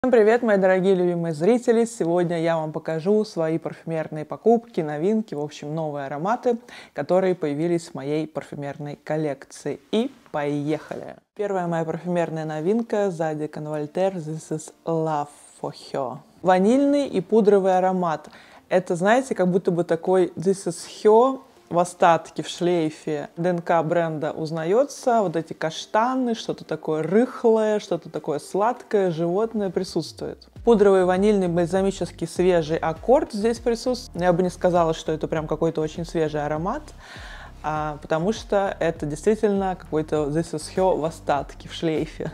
Всем привет, мои дорогие любимые зрители! Сегодня я вам покажу свои парфюмерные покупки, новинки, в общем, новые ароматы, которые появились в моей парфюмерной коллекции. И поехали! Первая моя парфюмерная новинка сзади Convolter This is Love for Her. Ванильный и пудровый аромат. Это, знаете, как будто бы такой This is Her в остатке, в шлейфе ДНК бренда узнается. Вот эти каштаны, что-то такое рыхлое, что-то такое сладкое, животное присутствует. Пудровый ванильный бальзамический свежий аккорд здесь присутствует. Я бы не сказала, что это прям какой-то очень свежий аромат, потому что это действительно какой-то This is Her в остатке, в шлейфе.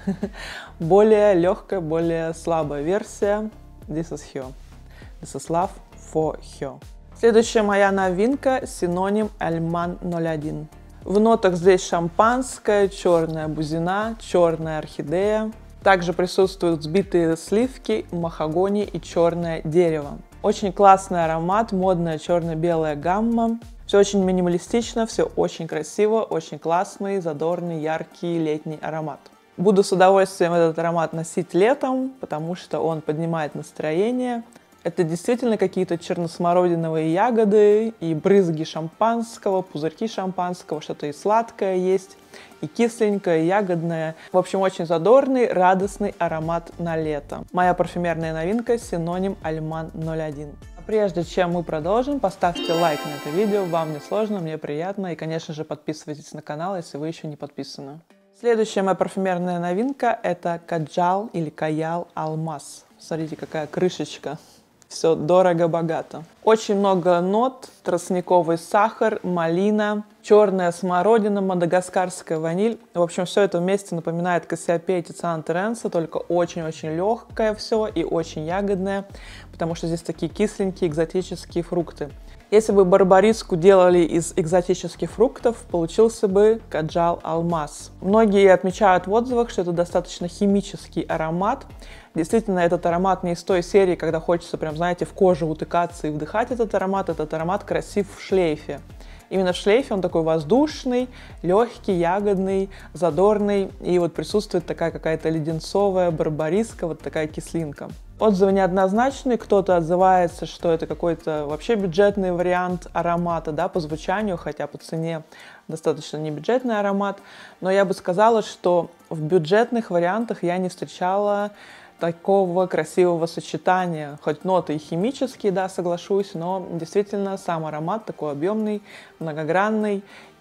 Более легкая, более слабая версия This is Her. This is Love for Her. Следующая моя новинка – синоним Альман 01. В нотах здесь шампанское, черная бузина, черная орхидея. Также присутствуют взбитые сливки, махагони и черное дерево. Очень классный аромат, модная черно-белая гамма. Все очень минималистично, все очень красиво, очень классный, задорный, яркий летний аромат. Буду с удовольствием этот аромат носить летом, потому что он поднимает настроение. Это действительно какие-то черносмородиновые ягоды и брызги шампанского, пузырьки шампанского, что-то и сладкое есть, и кисленькое, и ягодное. В общем, очень задорный, радостный аромат на лето. Моя парфюмерная новинка – синоним Альман 01. Прежде чем мы продолжим, поставьте лайк на это видео, вам не сложно, мне приятно. И, конечно же, подписывайтесь на канал, если вы еще не подписаны. Следующая моя парфюмерная новинка – это Каджал или Каял Алмаз. Смотрите, какая крышечка. Все дорого-богато. Очень много нот, тростниковый сахар, малина, черная смородина, мадагаскарская ваниль. В общем, все это вместе напоминает Кассиопея Тициана Теренса, только очень-очень легкое все и очень ягодное, потому что здесь такие кисленькие экзотические фрукты. Если бы барбариску делали из экзотических фруктов, получился бы Каджал Алмаз. Многие отмечают в отзывах, что это достаточно химический аромат. Действительно, этот аромат не из той серии, когда хочется прям, знаете, в кожу утыкаться и вдыхать этот аромат. Этот аромат красив в шлейфе. Именно в шлейфе он такой воздушный, легкий, ягодный, задорный. И вот присутствует такая какая-то леденцовая барбариска, вот такая кислинка. Отзывы неоднозначные. Кто-то отзывается, что это какой-то вообще бюджетный вариант аромата, да, по звучанию, хотя по цене достаточно небюджетный аромат. Но я бы сказала, что в бюджетных вариантах я не встречала такого красивого сочетания. Хоть ноты и химические, да, соглашусь, но действительно сам аромат такой объемный, многогранный.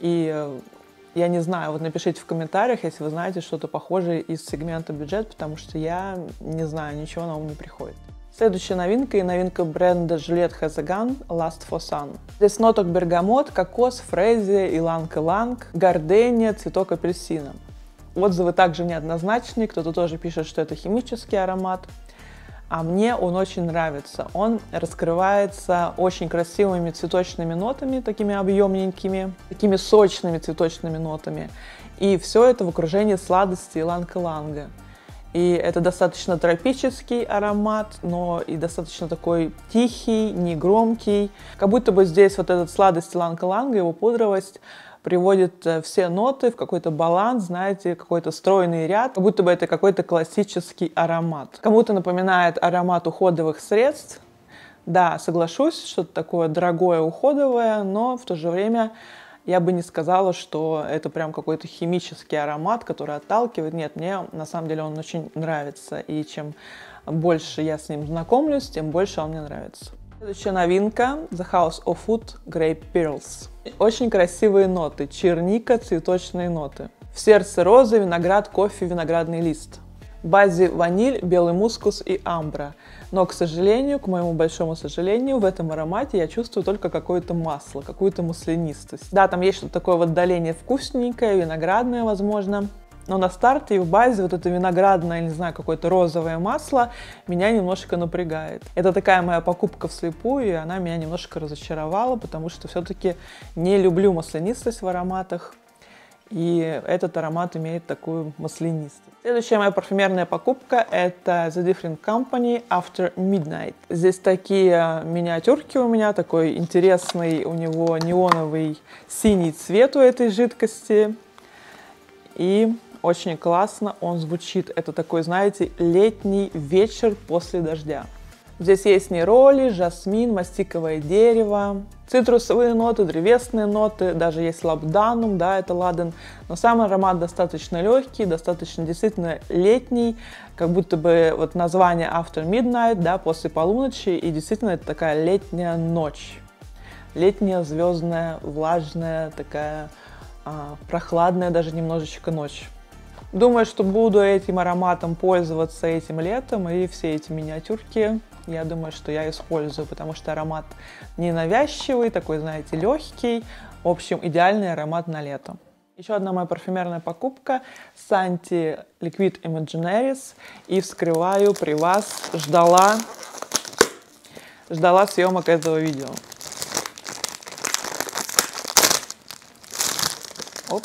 И я не знаю, вот напишите в комментариях, если вы знаете что-то похожее из сегмента бюджет, потому что я не знаю, ничего на ум не приходит. Следующая новинка и новинка бренда Juliette Hazegan Last for Sun. Здесь ноток бергамот, кокос, фрезия, иланг-иланг, гардения, цветок апельсина. Отзывы также неоднозначные, кто-то тоже пишет, что это химический аромат, а мне он очень нравится. Он раскрывается очень красивыми цветочными нотами, такими объемненькими, такими сочными цветочными нотами. И все это в окружении сладости иланг-иланга. И это достаточно тропический аромат, но и достаточно такой тихий, негромкий. Как будто бы здесь вот эта сладость иланг-иланга, его пудровость приводит все ноты в какой-то баланс, знаете, какой-то стройный ряд, как будто бы это какой-то классический аромат. Кому-то напоминает аромат уходовых средств. Да, соглашусь, что-то такое дорогое уходовое, но в то же время я бы не сказала, что это прям какой-то химический аромат, который отталкивает. Нет, мне на самом деле он очень нравится, и чем больше я с ним знакомлюсь, тем больше он мне нравится. Следующая новинка The House of Food Grape Pearls. Очень красивые ноты, черника, цветочные ноты. В сердце розы, виноград, кофе, виноградный лист. В базе ваниль, белый мускус и амбра. Но, к сожалению, к моему большому сожалению, в этом аромате я чувствую только какое-то масло, какую-то маслянистость. Да, там есть что-то такое в отдалении вкусненькое, виноградное, возможно. Но на старте и в базе вот это виноградное, не знаю, какое-то розовое масло меня немножко напрягает. Это такая моя покупка вслепую, и она меня немножко разочаровала, потому что все-таки не люблю маслянистость в ароматах. И этот аромат имеет такую маслянистость. Следующая моя парфюмерная покупка – это The Different Company After Midnight. Здесь такие миниатюрки у меня, такой интересный у него неоновый синий цвет у этой жидкости. И Очень классно он звучит. Это такой, знаете, летний вечер после дождя. Здесь есть нейроли, жасмин, мастиковое дерево, цитрусовые ноты, древесные ноты, даже есть лабданум, да, это ладан. Но сам аромат достаточно легкий, достаточно действительно летний, как будто бы вот название After Midnight, да, после полуночи, и действительно это такая летняя ночь. Летняя, звездная, влажная, такая прохладная даже немножечко ночь. Думаю, что буду этим ароматом пользоваться этим летом, и все эти миниатюрки, я думаю, что я использую, потому что аромат ненавязчивый, такой, знаете, легкий. В общем, идеальный аромат на лето. Еще одна моя парфюмерная покупка – Santi Liquid Imaginaries. И вскрываю при вас. Ждала съемок этого видео. Оп.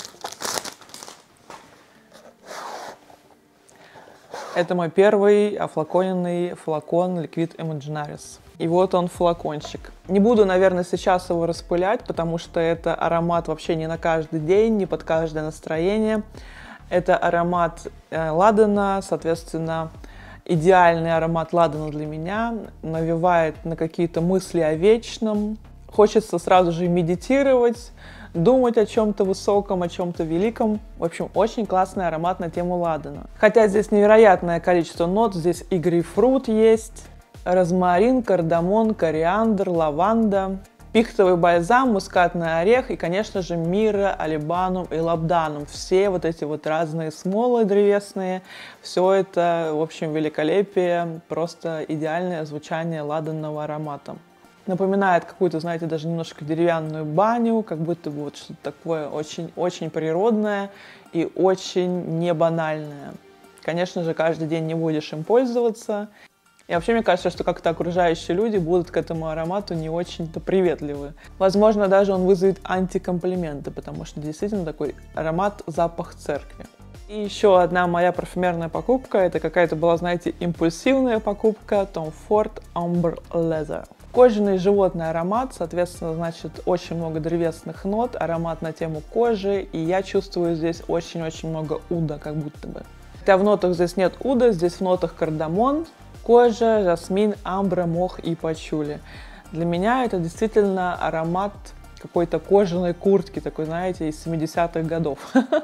Это мой первый офлаконенный флакон Liquid Imaginaries. И вот он флакончик. Не буду, наверное, сейчас его распылять, потому что это аромат вообще не на каждый день, не под каждое настроение. Это аромат ладана, соответственно, идеальный аромат ладана для меня. Навевает на какие-то мысли о вечном. Хочется сразу же медитировать, думать о чем-то высоком, о чем-то великом. В общем, очень классный аромат на тему ладана. Хотя здесь невероятное количество нот. Здесь и грейпфрут есть, розмарин, кардамон, кориандр, лаванда, пихтовый бальзам, мускатный орех и, конечно же, мирра, алибанум и лабданум. Все вот эти вот разные смолы древесные. Все это, в общем, великолепие, просто идеальное звучание ладанного аромата. Напоминает какую-то, знаете, даже немножко деревянную баню, как будто бы вот что-то такое очень-очень природное и очень не банальное. Конечно же, каждый день не будешь им пользоваться. И вообще, мне кажется, что как-то окружающие люди будут к этому аромату не очень-то приветливы. Возможно, даже он вызовет антикомплименты, потому что действительно такой аромат запах церкви. И еще одна моя парфюмерная покупка, это какая-то была, знаете, импульсивная покупка Tom Ford Amber Leather. Кожаный животный аромат, соответственно, значит, очень много древесных нот, аромат на тему кожи, и я чувствую здесь очень-очень много уда, как будто бы. Хотя в нотах здесь нет уда, здесь в нотах кардамон, кожа, жасмин, амбра, мох и пачули. Для меня это действительно аромат какой-то кожаной куртки, такой, знаете, из 70-х годов.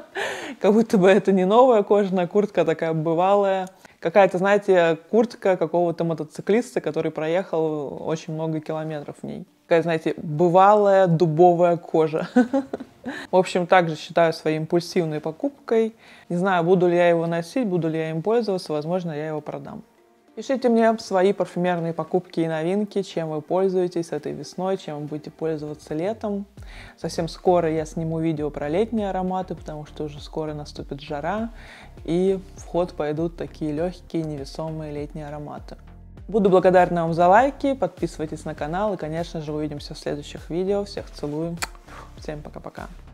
Как будто бы это не новая кожаная куртка, такая бывалая. Какая-то, знаете, куртка какого-то мотоциклиста, который проехал очень много километров в ней. Такая, знаете, бывалая дубовая кожа. В общем, также считаю своей импульсивной покупкой. Не знаю, буду ли я его носить, буду ли я им пользоваться, возможно, я его продам. Пишите мне свои парфюмерные покупки и новинки, чем вы пользуетесь этой весной, чем вы будете пользоваться летом. Совсем скоро я сниму видео про летние ароматы, потому что уже скоро наступит жара, и в ход пойдут такие легкие, невесомые летние ароматы. Буду благодарна вам за лайки, подписывайтесь на канал, и, конечно же, увидимся в следующих видео. Всех целую, всем пока-пока.